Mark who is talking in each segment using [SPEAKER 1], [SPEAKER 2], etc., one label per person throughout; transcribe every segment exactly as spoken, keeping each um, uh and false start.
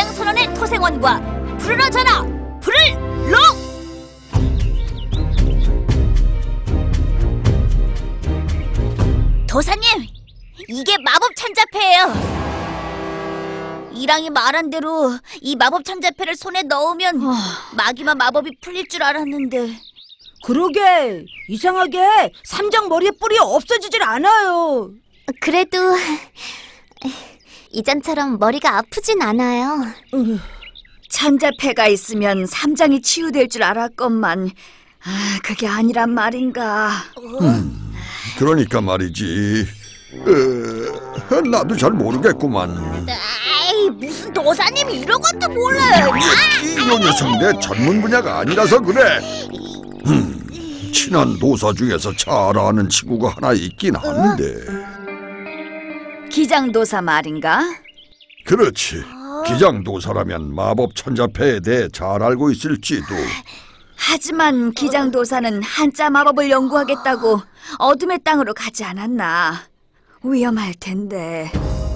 [SPEAKER 1] 기장선언의 토생원과 불을 져라! 불을 록! 도사님, 이게 마법 천자패예요. 이랑이 말한 대로 이 마법 천자패를 손에 넣으면 마기마 마법이 풀릴 줄 알았는데.
[SPEAKER 2] 그러게, 이상하게 삼장 머리에 뿔이 없어지질 않아요.
[SPEAKER 3] 그래도 이전처럼 머리가 아프진 않아요.
[SPEAKER 1] 천자패가 있으면 삼장이 치유될 줄 알았건만 아, 그게 아니란 말인가.
[SPEAKER 4] 음, 그러니까 말이지. 에, 나도 잘 모르겠구만.
[SPEAKER 1] 에이, 무슨 도사님이 이런 것도 몰라요.
[SPEAKER 4] 이, 이 녀석 내 전문 분야가 아니라서 그래. 음, 친한 도사 중에서 잘 아는 친구가 하나 있긴 한데.
[SPEAKER 1] 기장도사 말인가?
[SPEAKER 4] 그렇지. 기장도사라면 마법 천자패에 대해 잘 알고 있을지도.
[SPEAKER 1] 하지만 기장도사는 한자 마법을 연구하겠다고 어둠의 땅으로 가지 않았나. 위험할 텐데.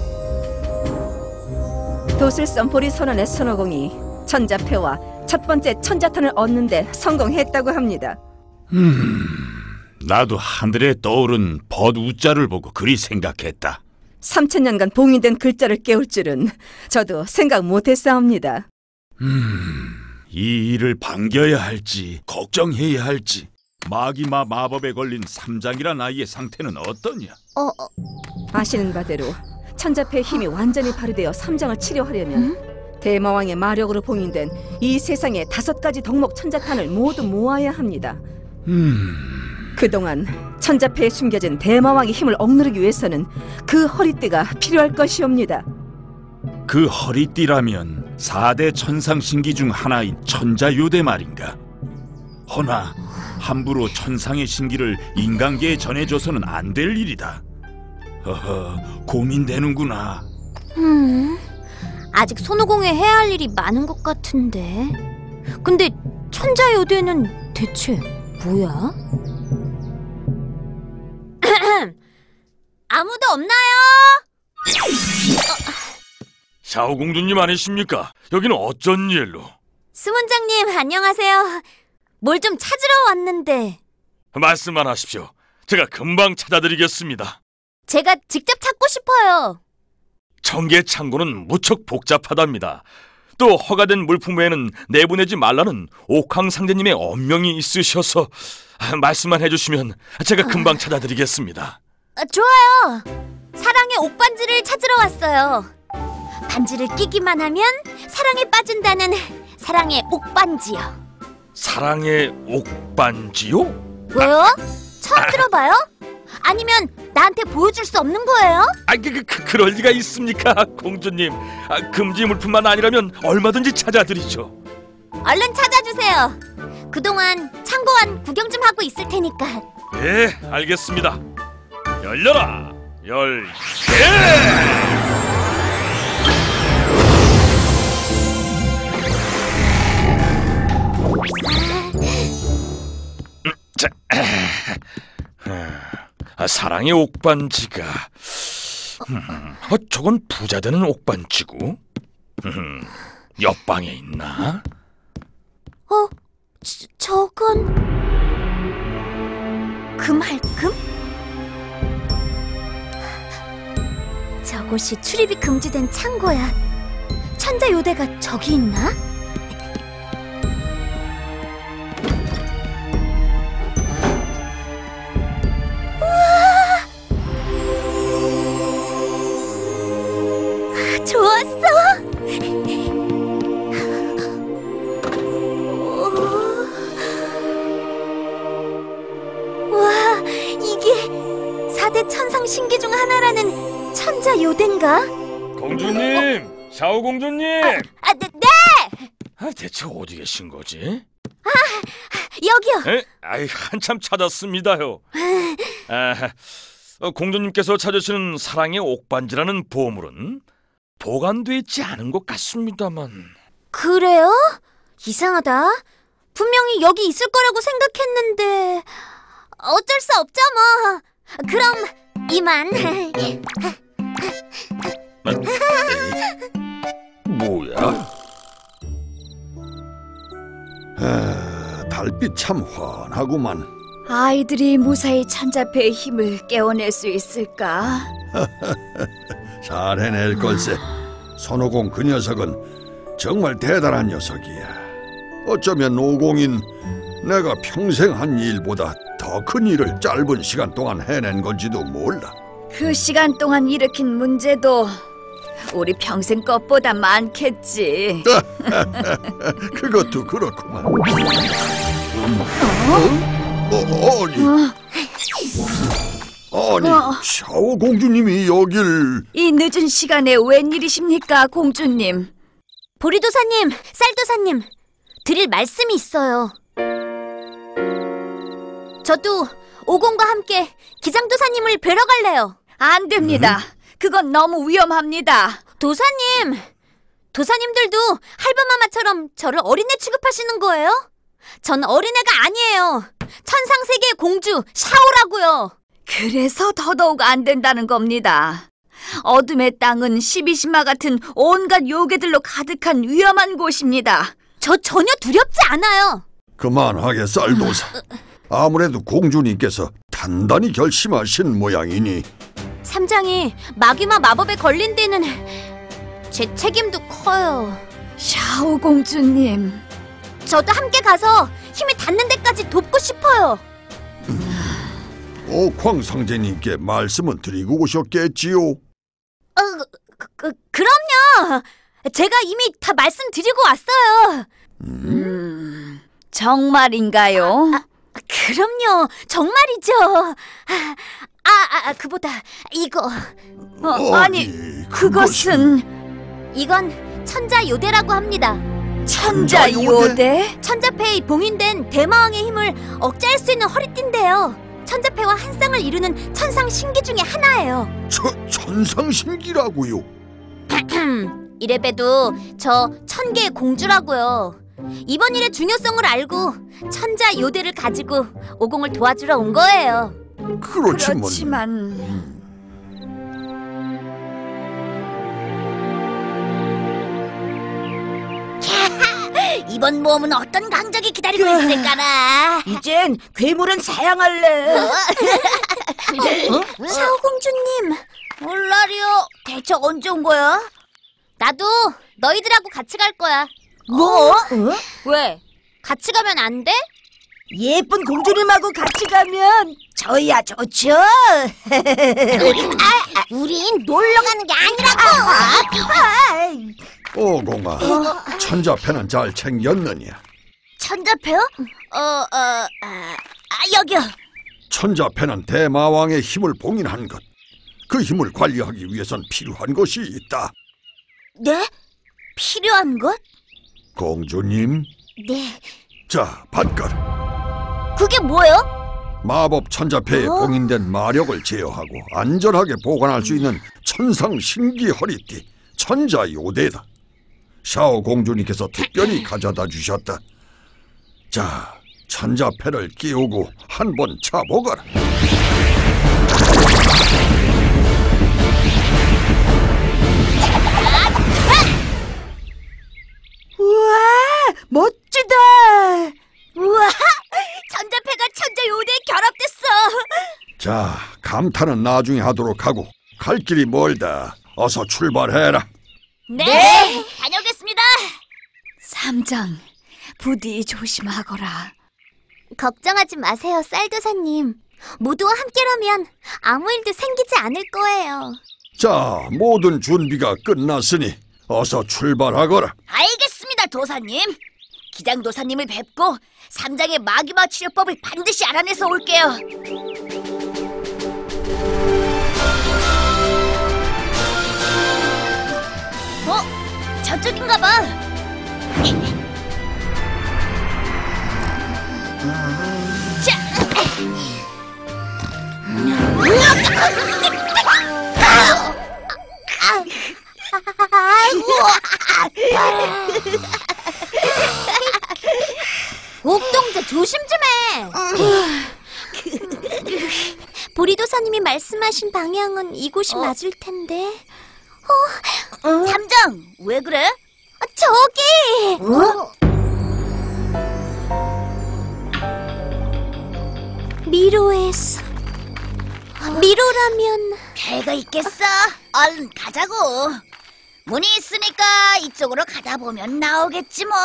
[SPEAKER 2] 도슬선포리 선언의 손오공이 천자패와 첫 번째 천자탄을 얻는데 성공했다고 합니다.
[SPEAKER 5] 음, 나도 하늘에 떠오른 벗 우자를 보고 그리 생각했다.
[SPEAKER 2] 삼천 년간 봉인된 글자를 깨울 줄은 저도 생각 못했사옵니다.
[SPEAKER 5] 음, 이 일을 반겨야 할지 걱정해야 할지. 마기마 마법에 걸린 삼장이란 아이의 상태는 어떠냐?
[SPEAKER 3] 어, 어.
[SPEAKER 2] 아시는 바대로 천자패의 힘이 완전히 발휘되어 삼장을 치료하려면 음? 대마왕의 마력으로 봉인된 이 세상의 다섯 가지 덕목 천자탄을 모두 모아야 합니다.
[SPEAKER 5] 음...
[SPEAKER 2] 그동안 천자패에 숨겨진 대마왕의 힘을 억누르기 위해서는 그 허리띠가 필요할 것이옵니다.
[SPEAKER 5] 그 허리띠라면 사대 천상신기 중 하나인 천자요대 말인가? 허나 함부로 천상의 신기를 인간계에 전해줘서는 안 될 일이다. 허허, 고민되는구나.
[SPEAKER 3] 음, 아직 손오공에 해야 할 일이 많은 것 같은데. 근데 천자요대는 대체 뭐야?
[SPEAKER 1] 아무도 없나요?
[SPEAKER 6] 샤오공주님 아니십니까? 여기는 어쩐 일로?
[SPEAKER 3] 스문장님 안녕하세요. 뭘 좀 찾으러 왔는데.
[SPEAKER 6] 말씀만 하십시오. 제가 금방 찾아드리겠습니다.
[SPEAKER 3] 제가 직접 찾고 싶어요.
[SPEAKER 6] 청계 창고는 무척 복잡하답니다. 또 허가된 물품 외에는 내보내지 말라는 옥황상제님의 엄명이 있으셔서 말씀만 해주시면 제가 금방 찾아드리겠습니다.
[SPEAKER 3] 아, 좋아요. 사랑의 옥반지를 찾으러 왔어요. 반지를 끼기만 하면 사랑에 빠진다는 사랑의 옥반지요.
[SPEAKER 6] 사랑의 옥반지요?
[SPEAKER 3] 왜요? 처음 들어봐요? 아니면 나한테 보여줄 수 없는 거예요?
[SPEAKER 6] 아, 그, 그, 그, 그럴 리가 있습니까, 공주님? 아, 금지 물품만 아니라면 얼마든지 찾아드리죠.
[SPEAKER 3] 얼른 찾아주세요. 그동안 창고 안 구경 좀 하고 있을 테니까.
[SPEAKER 6] 네, 알겠습니다. 열려라! 열개! 자, 아, 사랑의 옥반지가 음, 어, 저건 부자 되는 옥반지고 음, 옆방에 있나?
[SPEAKER 3] 어? 저, 저건... 금할금? 저곳이 출입이 금지된 창고야. 천자요대가 저기 있나? 좋았어! 와, 이게 사대 천상 신기 중 하나라는 천자요대인가?
[SPEAKER 6] 공주님! 어? 샤오공주님!
[SPEAKER 3] 아, 아, 네! 네!
[SPEAKER 6] 아, 대체 어디 계신 거지?
[SPEAKER 3] 아, 여기요!
[SPEAKER 6] 에? 아이, 한참 찾았습니다요. 아, 어, 공주님께서 찾으시는 사랑의 옥반지라는 보물은 보관돼 있지 않은 것 같습니다만.
[SPEAKER 3] 그래요? 이상하다. 분명히 여기 있을 거라고 생각했는데 어쩔 수 없죠 뭐. 그럼 이만.
[SPEAKER 4] 뭐야? 아, 달빛 참 환하구만.
[SPEAKER 1] 아이들이 무사히 천자패의 힘을 깨워낼 수 있을까?
[SPEAKER 4] 잘 해낼 걸세. 손오공 그 녀석은 정말 대단한 녀석이야. 어쩌면 오공인 내가 평생 한 일보다 더 큰 일을 짧은 시간 동안 해낸 건지도 몰라.
[SPEAKER 1] 그 시간 동안 일으킨 문제도 우리 평생 것보다 많겠지.
[SPEAKER 4] 그것도 그렇구만. 음, 어? 어, 아니, 아니,
[SPEAKER 1] 어.
[SPEAKER 4] 샤오 공주님이 여길...
[SPEAKER 1] 이 늦은 시간에 웬일이십니까, 공주님?
[SPEAKER 3] 보리도사님, 쌀도사님, 드릴 말씀이 있어요. 저도 오공과 함께 기장도사님을 뵈러 갈래요.
[SPEAKER 1] 안 됩니다. 그건 너무 위험합니다.
[SPEAKER 3] 도사님, 도사님들도 할바마마처럼 저를 어린애 취급하시는 거예요? 전 어린애가 아니에요. 천상세계의 공주 샤오라고요.
[SPEAKER 1] 그래서 더더욱 안 된다는 겁니다. 어둠의 땅은 시비신마 같은 온갖 요괴들로 가득한 위험한 곳입니다.
[SPEAKER 3] 저 전혀 두렵지 않아요.
[SPEAKER 4] 그만하게, 쌀도사. 아무래도 공주님께서 단단히 결심하신 모양이니.
[SPEAKER 3] 삼장이 마귀마 마법에 걸린 데는 제 책임도 커요.
[SPEAKER 1] 샤오 공주님.
[SPEAKER 3] 저도 함께 가서 힘이 닿는 데까지 돕고 싶어요.
[SPEAKER 4] 옥황 상제님께 말씀은 드리고 오셨겠지요?
[SPEAKER 3] 어, 그, 그, 그럼요. 제가 이미 다 말씀드리고 왔어요.
[SPEAKER 1] 음, 정말인가요?
[SPEAKER 3] 아, 그럼요. 정말이죠. 아, 아, 아 그보다 이거.
[SPEAKER 1] 어, 아니, 그것은
[SPEAKER 3] 이건 천자요대라고 합니다.
[SPEAKER 1] 천자요대?
[SPEAKER 3] 천자패에 봉인된 대마왕의 힘을 억제할 수 있는 허리띠인데요. 천자패와 한 쌍을 이루는 천상신기 중에 하나예요.
[SPEAKER 4] 천, 천상신기라고요?
[SPEAKER 3] 이래봬도 저 천개의 공주라고요. 이번 일의 중요성을 알고 천자요대를 가지고 오공을 도와주러 온 거예요.
[SPEAKER 4] 그렇지만...
[SPEAKER 1] 그렇지만...
[SPEAKER 3] 이번 모험은 어떤 강적이 기다리고 있을까나.
[SPEAKER 1] 이젠 괴물은 사양할래.
[SPEAKER 3] 샤오공주님. 몰라리요. 대체 언제 온 거야? 나도 너희들하고 같이 갈 거야.
[SPEAKER 1] 뭐?
[SPEAKER 3] 왜? 같이 가면 안 돼?
[SPEAKER 1] 예쁜 공주님하고 같이 가면 저야 좋죠.
[SPEAKER 3] 아, 우린 놀러 가는 게 아니라고.
[SPEAKER 4] 오공아, 천자패는 잘 챙겼느냐?
[SPEAKER 3] 천자패요? 어, 어, 아, 아 여기요.
[SPEAKER 4] 천자패는 대마왕의 힘을 봉인한 것. 그 힘을 관리하기 위해선 필요한 것이 있다.
[SPEAKER 3] 네? 필요한 것?
[SPEAKER 4] 공주님,
[SPEAKER 3] 네.
[SPEAKER 4] 자, 받거라.
[SPEAKER 3] 그게 뭐예요?
[SPEAKER 4] 마법 천자패에
[SPEAKER 3] 어?
[SPEAKER 4] 봉인된 마력을 제어하고 안전하게 보관할 수 있는 천상 신기 허리띠 천자요대다. 샤오 공주님께서 특별히 가져다 주셨다. 자, 천자패를 끼우고 한번 차보거라.
[SPEAKER 1] 우와, 멋지다.
[SPEAKER 3] 우와, 천자패가 천자요대에 결합됐어.
[SPEAKER 4] 자, 감탄은 나중에 하도록 하고 갈 길이 멀다. 어서 출발해라.
[SPEAKER 3] 네, 다녀오겠습니다.
[SPEAKER 1] 삼장, 부디 조심하거라.
[SPEAKER 3] 걱정하지 마세요, 쌀도사님. 모두와 함께라면 아무 일도 생기지 않을 거예요.
[SPEAKER 4] 자, 모든 준비가 끝났으니 어서 출발하거라.
[SPEAKER 1] 알겠습니다, 도사님. 기장도사님을 뵙고 삼장의 마귀마 치료법을 반드시 알아내서 올게요. 어? 저쪽인가 봐. 자.
[SPEAKER 3] 옥동자 조심 좀 해. 보리도사님이 말씀하신 방향은 이곳이 맞을 텐데.
[SPEAKER 1] 삼장, 왜 그래?
[SPEAKER 3] 저기!
[SPEAKER 1] 어?
[SPEAKER 3] 미로에서 미로라면
[SPEAKER 1] 배가 있겠어. 얼른 가자고. 문이 있으니까 이쪽으로 가다 보면 나오겠지 뭐.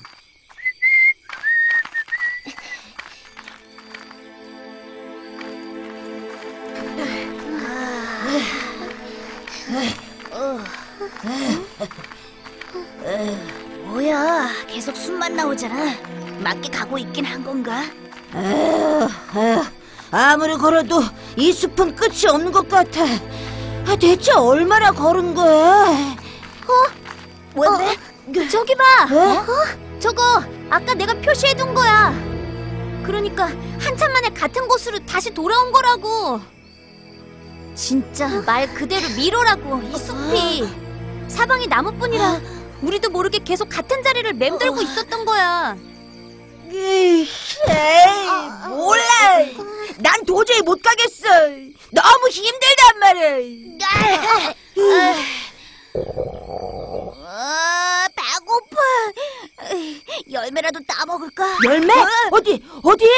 [SPEAKER 1] 뭐야, 계속 숨만 나오잖아. 맞게 가고 있긴 한 건가?
[SPEAKER 7] 에휴, 에휴, 아무리 걸어도 이 숲은 끝이 없는 것 같아. 아, 대체 얼마나 걸은 거야?
[SPEAKER 1] 뭔데?
[SPEAKER 3] 저기 봐! 어? 저거 아까 내가 표시해둔 거야. 그러니까 한참 만에 같은 곳으로 다시 돌아온 거라고. 진짜 말 그대로 미로라고, 이 숲이. 사방이 나무뿐이라 우리도 모르게 계속 같은 자리를 맴돌고 있었던 거야.
[SPEAKER 7] 에이, 몰라. 난 도저히 못 가겠어. 너무 힘들단 말이야.
[SPEAKER 1] 아, 배고파. 열매라도 따먹을까?
[SPEAKER 7] 열매? 어디, 어디?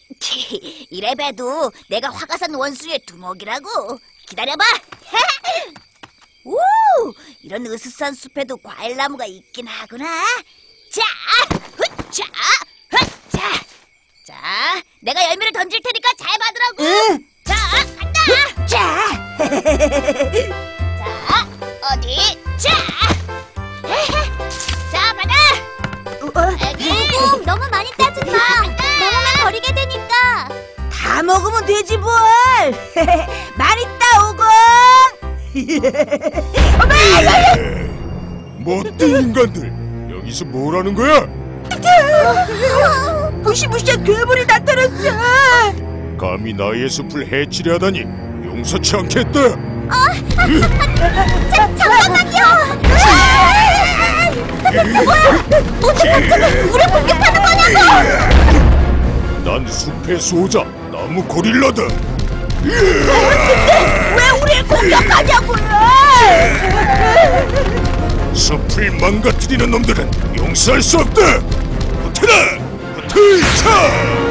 [SPEAKER 1] 이래봬도 내가 화가산 원수의 두목이라고. 기다려봐. 우, 이런 으스스한 숲에도 과일나무가 있긴 하구나. 자, 훗자, 훗자. 자, 내가 열매를 던질 테니까 잘 받으라고.
[SPEAKER 7] 응.
[SPEAKER 1] 자, 간다. 자, 자, 어디? 자, 자, 받아. 애기.
[SPEAKER 3] 꼭 너무 많이 따지 마. 먹으면 버리게 되니까.
[SPEAKER 7] 다 먹으면 되지 뭘. 많이 따오고.
[SPEAKER 5] 못된 인간들, 여기서 뭘 하는 거야?
[SPEAKER 7] 무시무시한 괴물이 나타났어.
[SPEAKER 5] 감히 나의 숲을 해치려 하다니 용서치 않겠다.
[SPEAKER 3] 잠깐만요. 뭐야? 도대체 갑자기 우리 공격하는 거냐고?
[SPEAKER 5] 난 숲의 수호자 나무 고릴라다.
[SPEAKER 7] 왜 우리를 공격하냐고요?
[SPEAKER 5] 숲을 망가뜨리는 놈들은 용서할 수 없다. 붙어라, 붙어있자.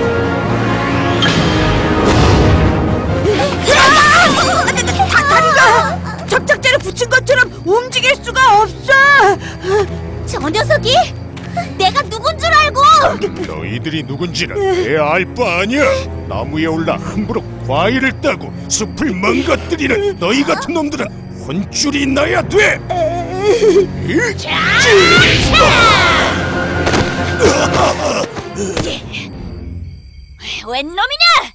[SPEAKER 7] 다리가 접착제를 붙인 것처럼 움직일 수가 없어.
[SPEAKER 3] 저 녀석이? 내가 누군 줄 알고?
[SPEAKER 5] 너희들이 누군지는 내 알 바 아니야. 나무에 올라 함부로 과일을 따고 숲을 망가뜨리는 너희 같은 놈들은 혼쭐이 나야 돼.
[SPEAKER 1] 웬 놈이냐?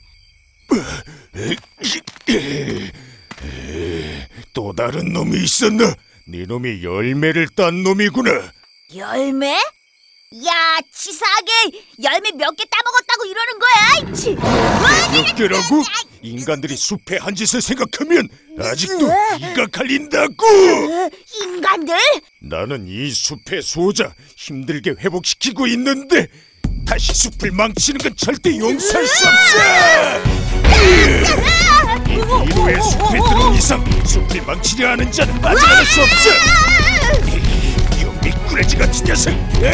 [SPEAKER 5] 또 다른 놈이 있었나? 네 놈이 열매를 딴 놈이구나.
[SPEAKER 1] 열매? 야, 치사하게 열매 몇 개 따먹었다고 이러는 거야? 치.
[SPEAKER 5] 몇 개라고? 인간들이 숲의 한 짓을 생각하면 아직도 이가 갈린다고.
[SPEAKER 1] 인간들?
[SPEAKER 5] 나는 이 숲의 수호자 힘들게 회복시키고 있는데 다시 숲을 망치는 건 절대 용서할 수 없어. 이 미로의 숲에 들어온 이상 숲을 망치려 하는 자는 빠져나갈 수 없어. 이 미꾸라지 같은 녀석.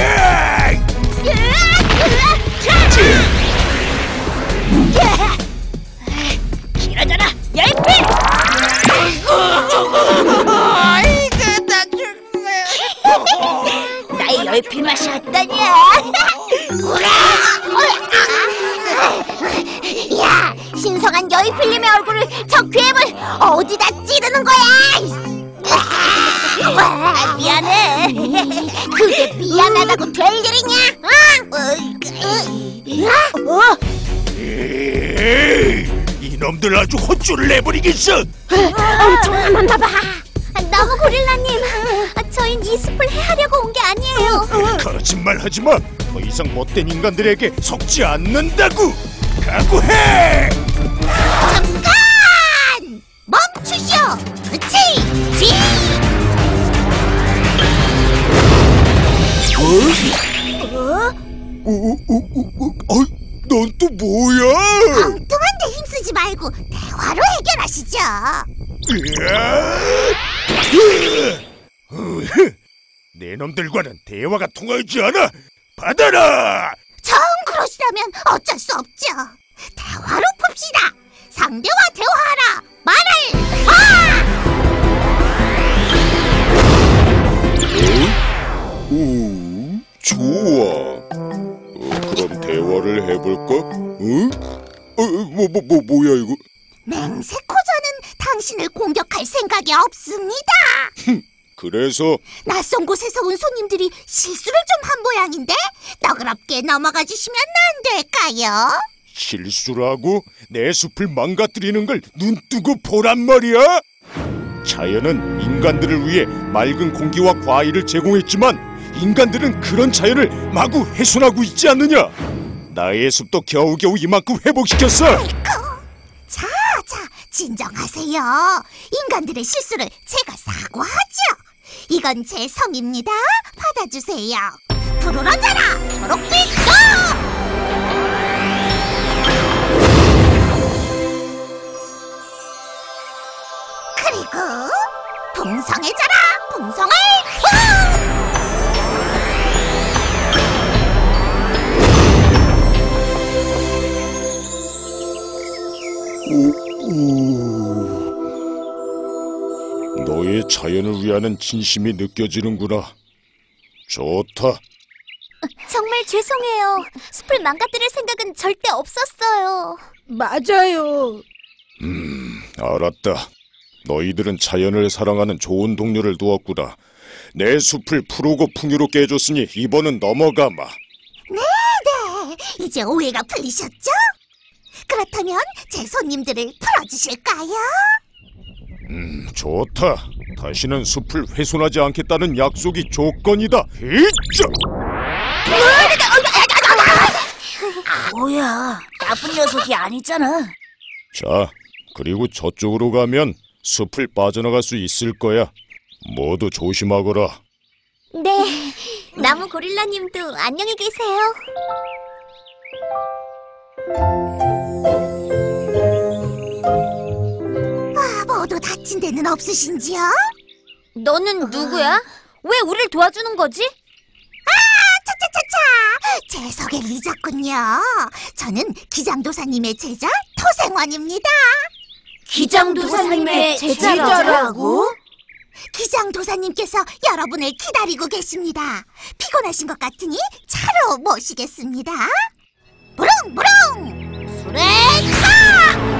[SPEAKER 1] 길어져라, 열필! 나의 열필 맛이 어떠냐?
[SPEAKER 3] 야, 신성한 여의필님의 얼굴을 저 괴물 어디다 찌르는 거야?
[SPEAKER 1] 아, 미안해.
[SPEAKER 3] 그게 미안하다고 될 일이냐?
[SPEAKER 1] 어?
[SPEAKER 5] 에이, 이놈들 아주 혼쭐을 내버리겠어.
[SPEAKER 3] 엄청 많나 봐. 나무 고릴라님, 저흰 이 숲을 해하려고 온 게 아니에요.
[SPEAKER 5] 거짓말하지 마. 더 이상 못된 인간들에게 속지 않는다고. 각오해.
[SPEAKER 3] 잠깐! 멈추시오! 그치! 지!
[SPEAKER 5] 어, 어, 어, 어, 어, 넌 또 뭐야?
[SPEAKER 3] 엉뚱한데 힘쓰지 말고 대화로 해결하시죠.
[SPEAKER 5] 내 저놈들과는 대화가 통하지 않아. 받아라.
[SPEAKER 1] 정 그러시다면 어쩔 수 없죠. 대화로 풉시다. 상대와 대화하라. 말을 하!
[SPEAKER 5] 오, 좋아. 어, 그럼 대화를 해볼까? 응? 어, 뭐, 뭐, 뭐, 뭐야 이거?
[SPEAKER 1] 맹세코저는 당신을 공격할 생각이 없습니다.
[SPEAKER 5] 그래서
[SPEAKER 1] 낯선 곳에서 온 손님들이 실수를 좀 한 모양인데 너그럽게 넘어가 주시면 안 될까요?
[SPEAKER 5] 실수라고? 내 숲을 망가뜨리는 걸 눈뜨고 보란 말이야? 자연은 인간들을 위해 맑은 공기와 과일을 제공했지만 인간들은 그런 자연을 마구 훼손하고 있지 않느냐? 나의 숲도 겨우겨우 이만큼 회복시켰어.
[SPEAKER 1] 자, 자, 진정하세요. 인간들의 실수를 제가 사과하죠. 이건 제 성입니다. 받아주세요. 푸르러져라, 초록빛 고! 그리고 풍성해져라, 풍성을
[SPEAKER 5] 너의 자연을 위하는 진심이 느껴지는구나. 좋다.
[SPEAKER 3] 정말 죄송해요. 숲을 망가뜨릴 생각은 절대 없었어요.
[SPEAKER 7] 맞아요.
[SPEAKER 5] 음, 알았다. 너희들은 자연을 사랑하는 좋은 동료를 두었구나. 내 숲을 푸르고 풍요롭게 해줬으니 이번은 넘어가마.
[SPEAKER 1] 네, 이제 오해가 풀리셨죠? 그렇다면 제 손님들을 풀어주실까요?
[SPEAKER 5] 음, 좋다. 다시는 숲을 훼손하지 않겠다는 약속이 조건이다. 이자!
[SPEAKER 1] 뭐야, 나쁜 녀석이 아니잖아.
[SPEAKER 5] 자, 그리고 저쪽으로 가면 숲을 빠져나갈 수 있을 거야. 모두 조심하거라.
[SPEAKER 3] 네, 나무 고릴라님도 안녕히 계세요.
[SPEAKER 1] 아, 모두 다친 데는 없으신지요?
[SPEAKER 3] 너는 누구야? 왜 우릴 도와주는 거지?
[SPEAKER 1] 차차차차! 제 소개를 잊었군요. 저는 기장도사님의 제자 토생원입니다.
[SPEAKER 3] 기장도사님의
[SPEAKER 7] 제자라고?
[SPEAKER 1] 기장도사님께서 여러분을 기다리고 계십니다. 피곤하신 것 같으니 차로 모시겠습니다. 부릉부릉! 수레차!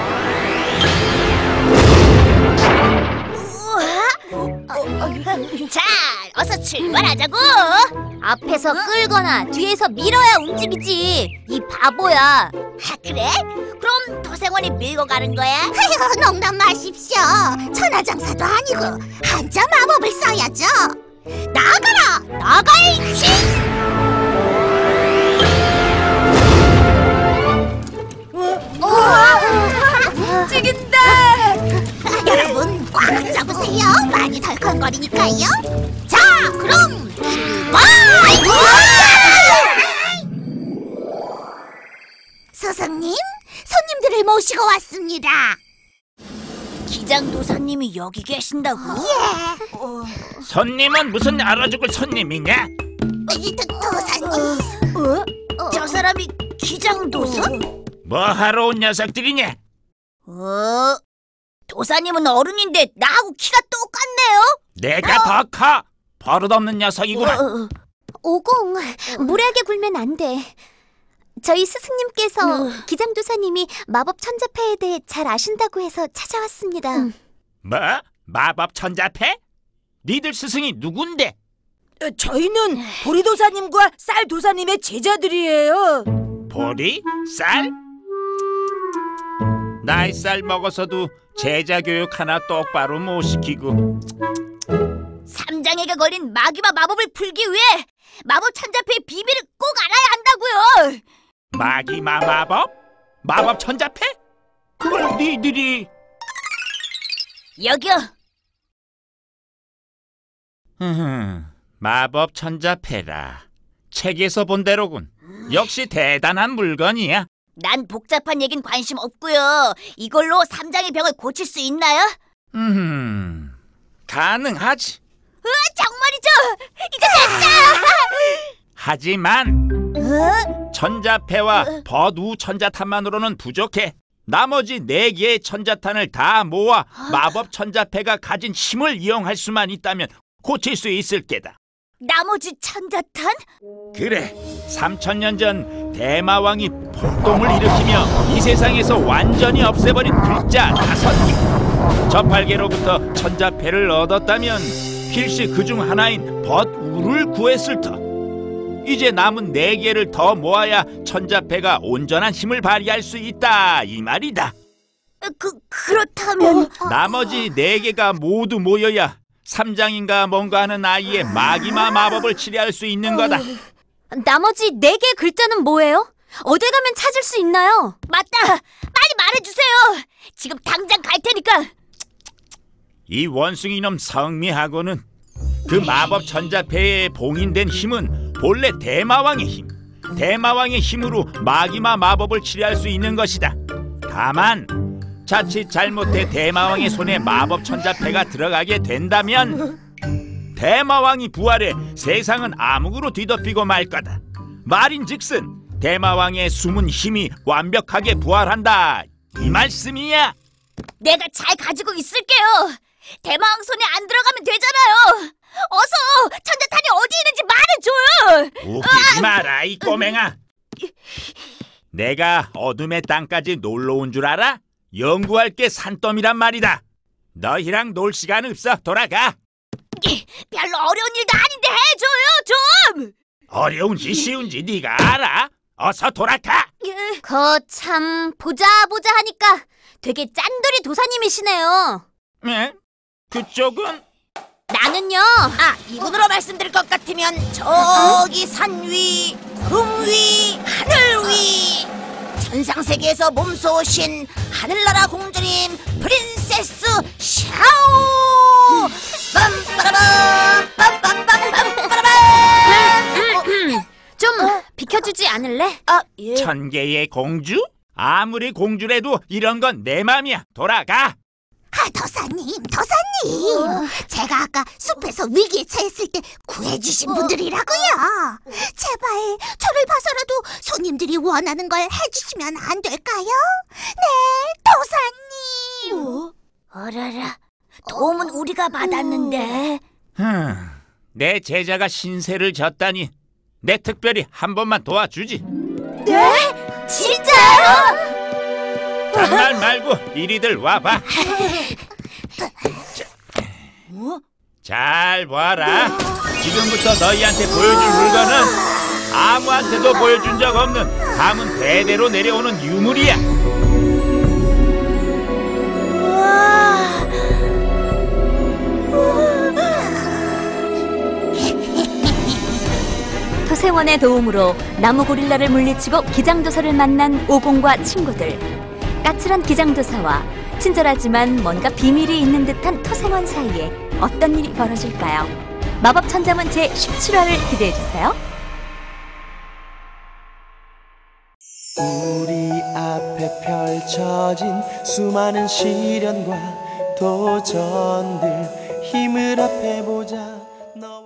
[SPEAKER 1] 자, 어서 출발하자고.
[SPEAKER 3] 앞에서 끌거나 뒤에서 밀어야 움직이지. 이 바보야.
[SPEAKER 1] 아, 그래? 그럼 도생원이 밀고 가는 거야? 아유, 농담 마십시오. 천하장사도 아니고 한자 마법을 써야죠. 나가라! 나갈치!
[SPEAKER 7] 움직인다.
[SPEAKER 1] 여러분 꽉 잡으세요. 많이 덜컹거리니까요. 자, 그럼 출발! 스승님, 손님들을 모시고 왔습니다. 기장도사님이 여기 계신다고? 예.
[SPEAKER 8] 손님은 무슨 알아 죽을 손님이냐?
[SPEAKER 1] 이 도- 도사님. 어? 저 사람이 기장도사?
[SPEAKER 8] 뭐하러 온 녀석들이냐?
[SPEAKER 1] 어? 도사님은 어른인데 나하고 키가 똑같네요.
[SPEAKER 8] 내가 더 커! 버릇없는 녀석이구나.
[SPEAKER 1] 어,
[SPEAKER 3] 오공, 무례하게 굴면 안 돼. 저희 스승님께서 기장도사님이 마법 천자패에 대해 잘 아신다고 해서 찾아왔습니다.
[SPEAKER 8] 뭐? 마법 천자패? 니들 스승이 누군데?
[SPEAKER 7] 저희는 보리도사님과 쌀도사님의 제자들이에요.
[SPEAKER 8] 보리? 쌀? 나이 쌀 먹어서도 제자 교육 하나 똑바로 못 시키고.
[SPEAKER 1] 삼장에게 걸린 마귀마 마법을 풀기 위해 마법 천자패의 비밀을 꼭 알아야 한다고요.
[SPEAKER 8] 마기마 마법? 마법 천자패? 그걸 니들이...
[SPEAKER 1] 여기요.
[SPEAKER 8] 흠, 마법 천자패라. 책에서 본 대로군. 역시 대단한 물건이야.
[SPEAKER 1] 난 복잡한 얘긴 관심 없고요. 이걸로 삼장의 병을 고칠 수 있나요?
[SPEAKER 8] 음, 가능하지.
[SPEAKER 1] 정말이죠? 이제 됐다!
[SPEAKER 8] 하지만
[SPEAKER 1] 어?
[SPEAKER 8] 천자패와 버두 천자탄만으로는 부족해. 나머지 네 개의 천자탄을 다 모아 마법 천자패가 가진 힘을 이용할 수만 있다면 고칠 수 있을 게다.
[SPEAKER 1] 나머지 천자탄?
[SPEAKER 8] 그래, 삼천 년 전 대마왕이 폭동을 일으키며 이 세상에서 완전히 없애버린 글자 다섯 개. 저팔계로부터 천자패를 얻었다면 필시 그중 하나인 벗우를 구했을 터. 이제 남은 네 개를 더 모아야 천자패가 온전한 힘을 발휘할 수 있다 이 말이다.
[SPEAKER 1] 그, 그렇다면...
[SPEAKER 8] 나머지 네 개가 모두 모여야 삼장인가 뭔가 하는 아이의 마기마 마법을 치료할 수 있는 거다.
[SPEAKER 3] 나머지 네 개의 글자는 뭐예요? 어딜 가면 찾을 수 있나요?
[SPEAKER 1] 맞다! 빨리 말해주세요! 지금 당장 갈 테니까!
[SPEAKER 8] 이 원숭이놈 성미하고는 그 마법 천자패에 봉인된 힘은 본래 대마왕의 힘, 대마왕의 힘으로 마기마 마법을 치료할 수 있는 것이다. 다만 자칫 잘못해 대마왕의 손에 마법 천자패가 들어가게 된다면 대마왕이 부활해 세상은 암흑으로 뒤덮이고 말 거다. 말인즉슨 대마왕의 숨은 힘이 완벽하게 부활한다 이 말씀이야.
[SPEAKER 1] 내가 잘 가지고 있을게요! 대마왕 손에 안 들어가면 되잖아요! 어서 천자탄이 어디 있는지 말해줘요!
[SPEAKER 8] 웃기지 마라 이 꼬맹아. 내가 어둠의 땅까지 놀러 온 줄 알아? 연구할 게 산더미란 말이다. 너희랑 놀 시간 없어. 돌아가.
[SPEAKER 1] 별로 어려운 일도 아닌데 해줘요 좀!
[SPEAKER 8] 어려운지 쉬운지 네가 알아? 어서 돌아가.
[SPEAKER 3] 거참 보자 보자 하니까 되게 짠돌이 도사님이시네요.
[SPEAKER 8] 에? 그쪽은?
[SPEAKER 3] 나는요.
[SPEAKER 7] 아, 이분으로 말씀드릴 것 같으면 저기 산 위, 구름 위, 하늘 위 천상세계에서 몸소 오신 하늘나라 공주님 프린세스 샤오! 빰빠라밤 빰빰빰빰빠라밤.
[SPEAKER 3] 좀 비켜주지 않을래?
[SPEAKER 7] 아, 예.
[SPEAKER 8] 천개의 공주? 아무리 공주래도 이런 건 내 맘이야. 돌아가.
[SPEAKER 7] 아, 도사님, 도사님. 제가 아까 숲에서 위기에 처했을 때 구해주신 분들이라고요. 제발 저를 봐서라도 손님들이 원하는 걸 해주시면 안 될까요? 네, 도사님.
[SPEAKER 1] 어라라, 도움은 우리가 받았는데.
[SPEAKER 8] 흠, 내 제자가 신세를 졌다니 내 특별히 한 번만 도와주지.
[SPEAKER 1] 네? 진짜요?
[SPEAKER 8] 장난 말고 이리들 와봐. 자, 잘 봐라. 지금부터 너희한테 보여줄 물건은 아무한테도 보여준 적 없는 가문 대대로 내려오는 유물이야.
[SPEAKER 3] 토세원의 도움으로 나무 고릴라를 물리치고 기장도사를 만난 오공과 친구들. 까칠한 기장도사와 친절하지만 뭔가 비밀이 있는 듯한 토생원 사이에 어떤 일이 벌어질까요? 마법 천자문 제십칠 화를 기대해주세요.
[SPEAKER 9] 우리 앞에 펼쳐진 수많은 시련과 도전들 힘을 합해보자.